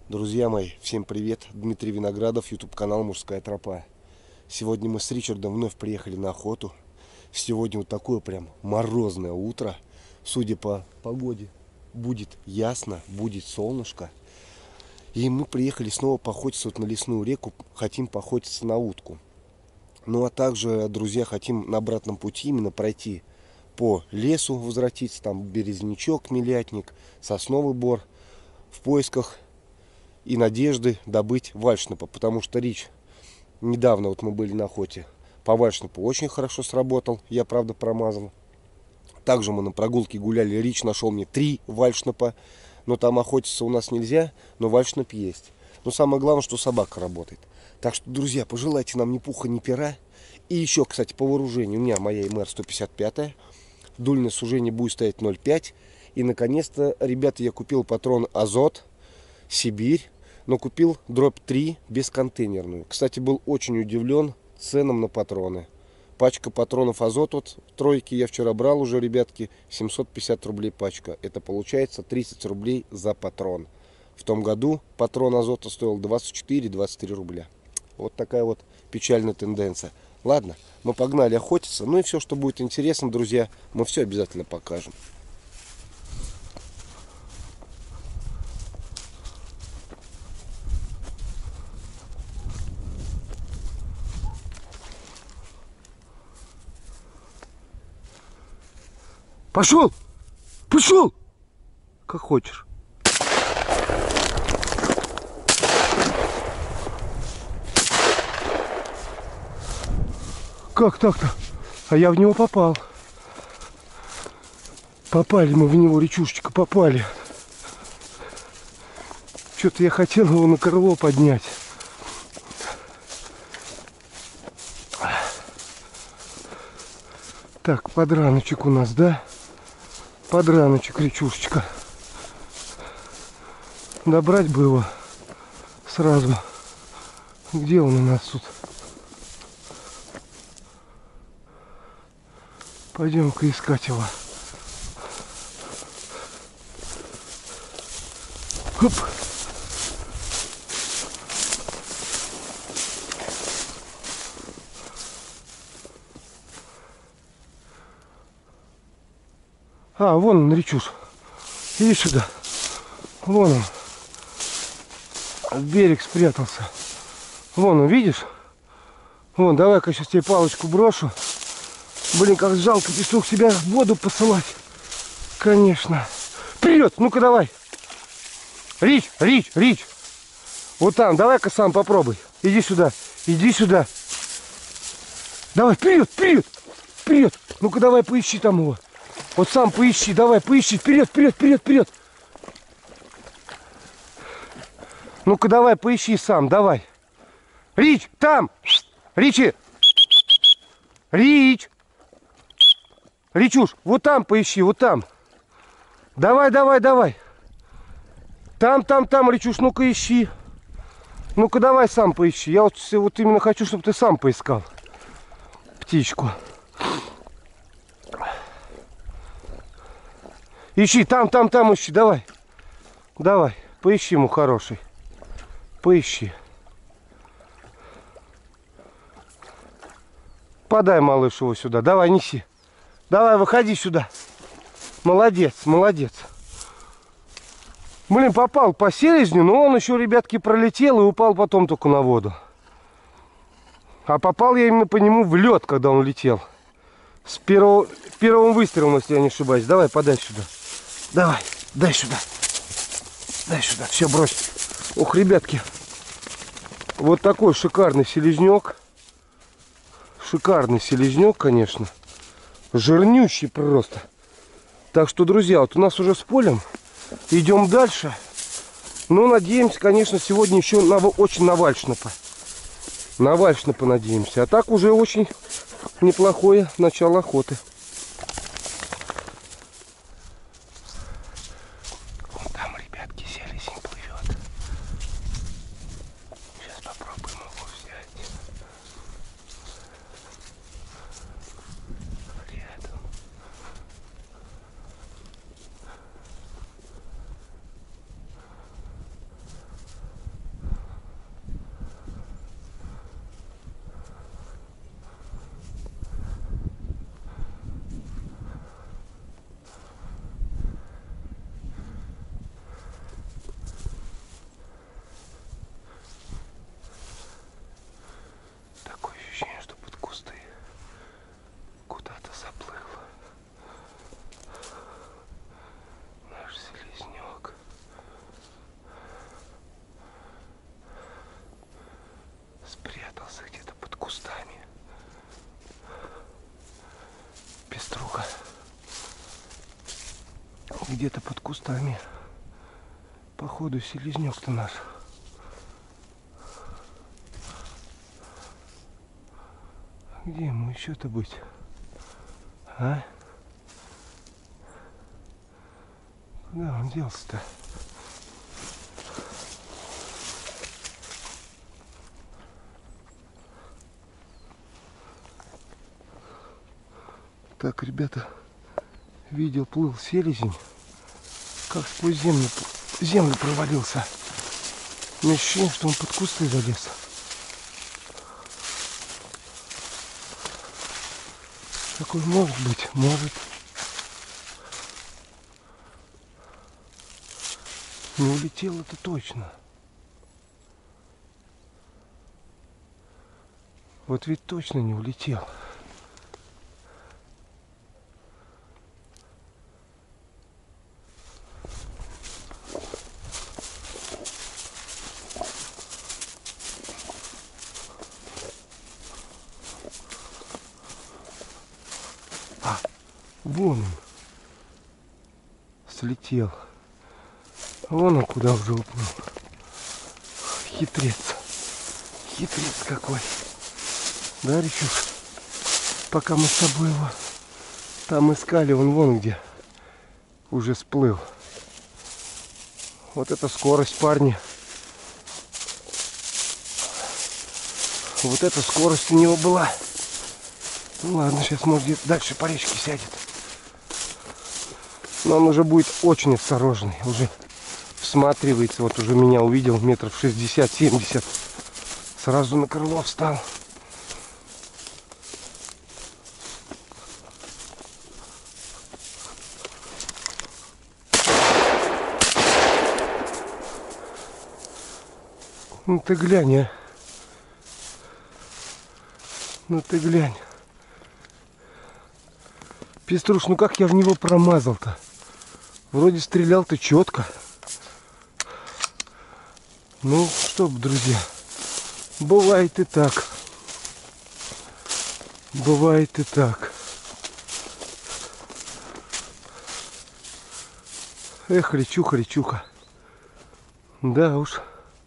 Друзья мои, всем привет! Дмитрий Виноградов, YouTube канал Мужская Тропа. Сегодня мы с Ричардом вновь приехали на охоту. Сегодня вот такое прям морозное утро. Судя по погоде, будет ясно, будет солнышко. И мы приехали снова поохотиться вот на лесную реку. Хотим поохотиться на утку. Ну а также, друзья, хотим на обратном пути именно пройти по лесу, возвратиться. Там березнячок, милятник, сосновый бор. В поисках и надежды добыть вальшнепа, потому что Рич недавно вот мы были на охоте, по вальшнепу очень хорошо сработал, я правда промазал. Также мы на прогулке гуляли, Рич нашел мне 3 вальшнепа, но там охотиться у нас нельзя, но вальшнеп есть. Но самое главное, что собака работает. Так что, друзья, пожелайте нам ни пуха, ни пера. И еще, кстати, по вооружению у меня моя МР 155, дульное сужение будет стоять 0,5. И наконец-то, ребята, я купил патрон Азот Сибирь, но купил дробь 3 бесконтейнерную. Кстати, был очень удивлен ценам на патроны. Пачка патронов Азот от тройки я вчера брал уже, ребятки, 750 рублей пачка. Это получается 30 рублей за патрон. В том году патрон Азота стоил 24-23 рубля. Вот такая вот печальная тенденция. Ладно, мы погнали охотиться. Ну и все, что будет интересно, друзья, мы все обязательно покажем. Пошел! Пошел! Как хочешь. Как так-то? А я в него попал. Попали мы в него, речушечка, попали. Что-то я хотел его на крыло поднять. Так, подраночек у нас, да? Подраночек, речушечка. Добрать бы его сразу. Где он у нас тут? Пойдем-ка искать его. Хоп. А, вон он, речуш. Иди сюда. Вон он. В берег спрятался. Вон он, видишь? Вон, давай-ка сейчас тебе палочку брошу. Блин, как жалко песок себя в воду посылать. Конечно. Вперед! Ну-ка давай. Рич, Рич, Рич. Вот там, давай-ка сам попробуй. Иди сюда, иди сюда. Давай, вперед, вперед, вперед. Ну-ка давай поищи там его. Вот сам поищи, давай, поищи. Вперед, вперед, вперед, вперед. Ну-ка давай поищи сам, давай. Рич, там. Ричи. Рич. Ричуш, вот там поищи, вот там. Давай, давай, давай. Там, Ричуш, ну-ка ищи. Ну-ка давай сам поищи. Я вот именно хочу, чтобы ты сам поискал птичку. Ищи, там ищи, давай. Давай, поищи ему хороший. Поищи. Подай, малыш, его сюда. Давай, неси. Давай, выходи сюда. Молодец, молодец. Блин, попал по селезню, но он еще, ребятки, пролетел и упал потом только на воду. А попал я именно по нему в лед, когда он летел. С первым выстрелом, если я не ошибаюсь. Давай, подай сюда. Давай, дай сюда. Дай сюда, все, брось. Ох, ребятки. Вот такой шикарный селезнек. Шикарный селезнек, конечно. Жирнющий просто. Так что, друзья, вот у нас уже с полем. Идем дальше. Ну, надеемся, конечно, сегодня еще очень на вальшнепа. На вальшнепа надеемся. А так уже очень неплохое начало охоты. Вон там, ребятки, селезень плывет. Сейчас попробуем его взять. Рядом. Спрятался где-то под кустами. Пеструха. Где-то под кустами. Походу селезнек-то наш. Где ему еще-то быть? А? Куда он делся-то? Так, ребята, видел, плыл селезень, как сквозь землю провалился. У меня ощущение, что он под кусты залез. Такой может быть, может. Не улетел это точно. Вот ведь точно не улетел. Вон он слетел. Вон он куда уже уплыл. Хитрец. Хитрец какой. Да, Ричук? Пока мы с тобой его там искали, он вон где уже сплыл. Вот это скорость, парни. Вот эта скорость у него была. Ну ладно, сейчас может где-то дальше по речке сядет. Но он уже будет очень осторожный. Уже всматривается. Вот уже меня увидел метров 60-70. Сразу на крыло встал. Ну ты глянь, а. Ну ты глянь. Пеструш, ну как я в него промазал-то? Вроде стрелял-то четко. Ну что, друзья, бывает и так. Бывает и так. Эх, речуха, речуха. Да уж.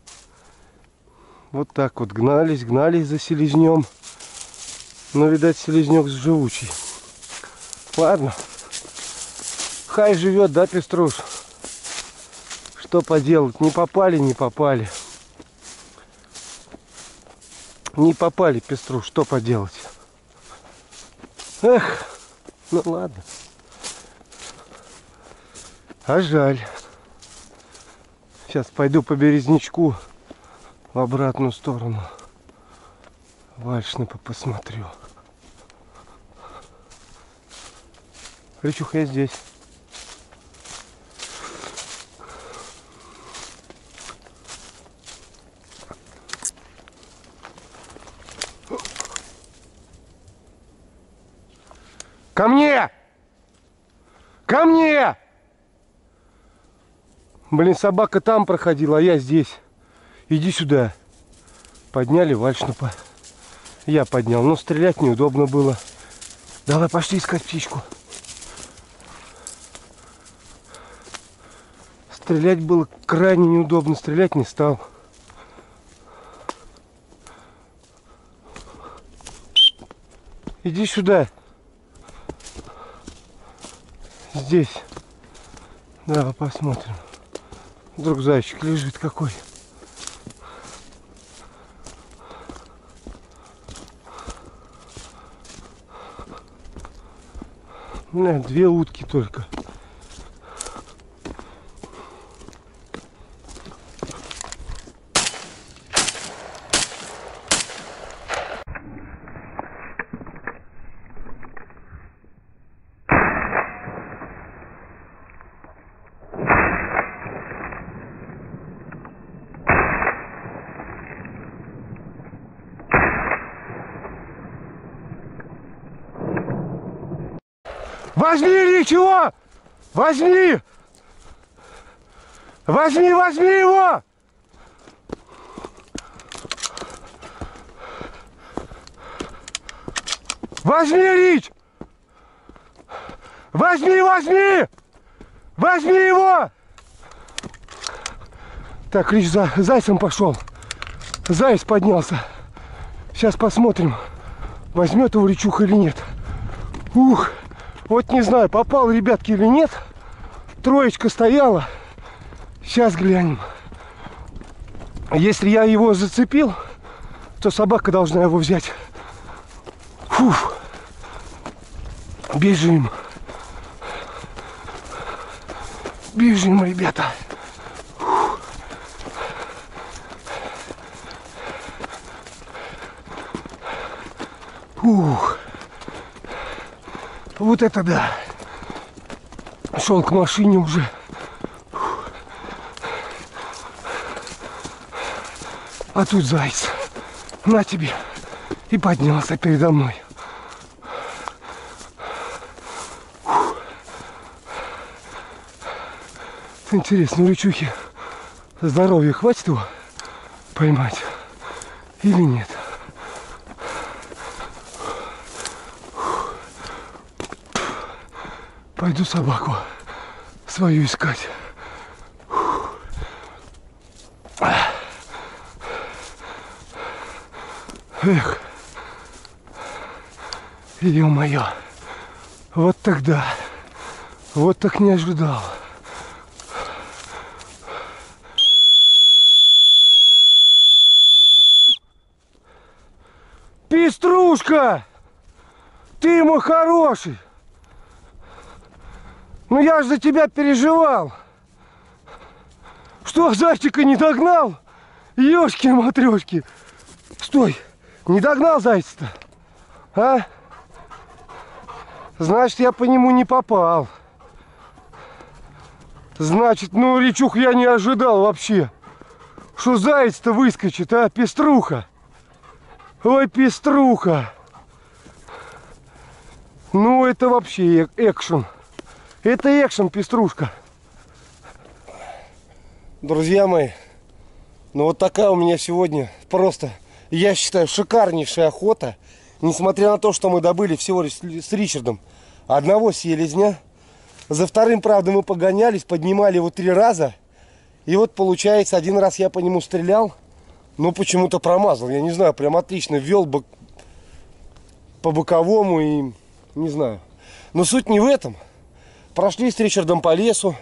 Вот так вот гнались, гнались за селезнем. Но, видать, селезнек живучий. Ладно. Хай живет, да, Пеструш? Что поделать? Не попали, не попали. Не попали, Пеструш, что поделать? Эх, ну ладно. А жаль. Сейчас пойду по березнячку в обратную сторону. Вальшнепа посмотрю. Речуха, я здесь. Ко мне! Ко мне! Блин, собака там проходила, а я здесь. Иди сюда. Подняли Вальшнепа. Я поднял, но стрелять неудобно было. Давай, пошли искать птичку. Стрелять было крайне неудобно, стрелять не стал. Иди сюда. Здесь. Давай посмотрим. Вдруг зайчик лежит какой. Нет, 2 утки только. Возьми или чего? Возьми! Возьми, возьми его! Возьми, Рич! Возьми, возьми! Возьми его! Так, Рич за зайцем пошел. Заяц поднялся. Сейчас посмотрим, возьмет его Ричуха или нет. Ух, вот не знаю, попал, ребятки, или нет. Троечка стояла. Сейчас глянем. Если я его зацепил, то собака должна его взять. Фух. Бежим. Бежим, ребята. Ух. Вот это да. Шел к машине уже. А тут заяц. На тебе. И поднялся передо мной. Интересно, у Ричухи здоровья хватит его поймать или нет? Пойду собаку свою искать. Эх, ё-моё, вот тогда, вот так не ожидал. Пеструшка, ты мой хороший. Ну я же за тебя переживал. Что, зайчика не догнал? Ёшки-матрёшки. Стой, не догнал зайца-то? А? Значит, я по нему не попал. Значит, ну, Ричух, я не ожидал вообще, что заяц-то выскочит, а, пеструха. Ой, пеструха. Ну, это вообще экшен. Это экшен, пеструшка. Друзья мои, ну вот такая у меня сегодня просто, я считаю, шикарнейшая охота. Несмотря на то, что мы добыли всего лишь с Ричардом одного селезня. За вторым, правда, мы погонялись, поднимали его 3 раза. И вот получается, один раз я по нему стрелял, но почему-то промазал. Я не знаю, прям отлично вел по боковому и не знаю. Но суть не в этом. Прошли с Ричардом по лесу.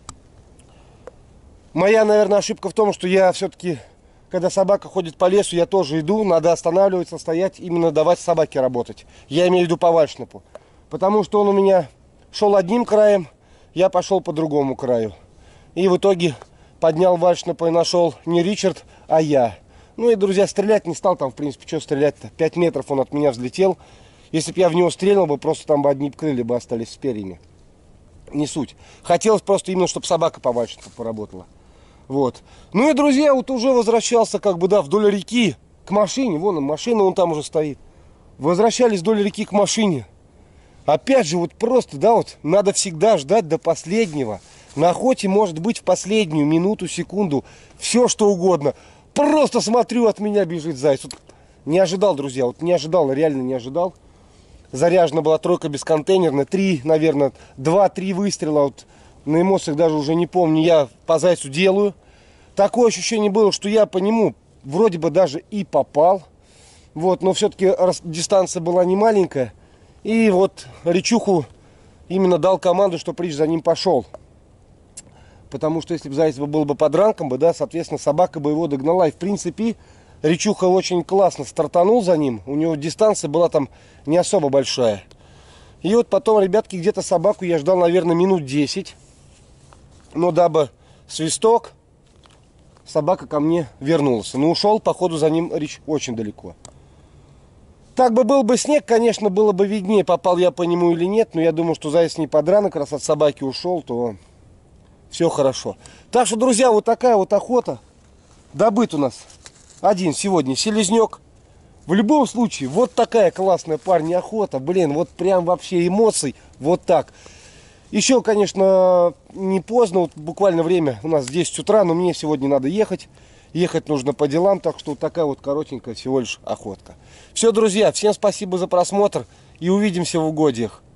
Моя, наверное, ошибка в том, что я все-таки, когда собака ходит по лесу, я тоже иду. Надо останавливаться, стоять, именно давать собаке работать. Я имею в виду по вальшнепу. Потому что он у меня шел одним краем, я пошел по другому краю. И в итоге поднял вальшнепа и нашел не Ричард, а я. Ну и, друзья, стрелять не стал. Там, в принципе, что стрелять-то? 5 метров он от меня взлетел. Если бы я в него стрельнул бы, просто там бы одни крылья бы остались с перьями. Не суть. Хотелось просто именно, чтобы собака по вальшнепу поработала. Вот. Ну и, друзья, вот уже возвращался, как бы, да, вдоль реки к машине. Вон машина, вон там уже стоит. Возвращались вдоль реки к машине. Опять же, вот просто, да, вот надо всегда ждать до последнего. На охоте может быть в последнюю минуту, секунду, все что угодно. Просто смотрю, от меня бежит заяц. Вот не ожидал, друзья, вот не ожидал, реально не ожидал. Заряжена была тройка бесконтейнерная, 3, наверное, 2-3 выстрела. Вот на эмоциях даже уже не помню, я по зайцу делаю. Такое ощущение было, что я по нему вроде бы даже и попал. Вот, но все-таки дистанция была не маленькая. И вот Ричуху именно дал команду, чтобы Рич за ним пошел. Потому что если бы заяц был бы под ранком, да, соответственно, собака бы его догнала. И в принципе Ричуха очень классно стартанул за ним. У него дистанция была там не особо большая. И вот потом, ребятки, где-то собаку я ждал, наверное, минут 10. Но дабы свисток, собака ко мне вернулась. Но ушел, походу, за ним Рич очень далеко. Так бы был бы снег, конечно, было бы виднее, попал я по нему или нет. Но я думаю, что заяц не под ранок, раз от собаки ушел, то все хорошо. Так что, друзья, вот такая вот охота. Добыт у нас один сегодня селезнек. В любом случае, вот такая классная, парни, охота. Блин, вот прям вообще эмоций. Вот так. Еще, конечно, не поздно. Вот буквально время у нас 10 утра, но мне сегодня надо ехать. Ехать нужно по делам, так что вот такая вот коротенькая всего лишь охотка. Все, друзья, всем спасибо за просмотр. и увидимся в угодьях.